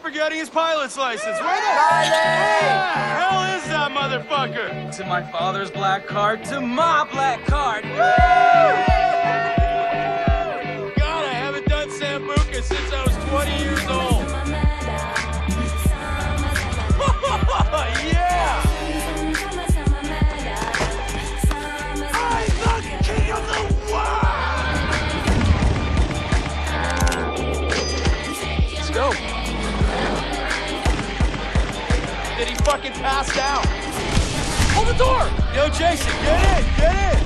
for getting his pilot's license. Where the hell is that motherfucker? To my father's black card, to my black card. God, I haven't done Sambuca since I was 20 years old. Yeah! I'm the king of the world! Let's go. Did he fucking pass out? Hold the door! Yo, Jason, get in! Get in!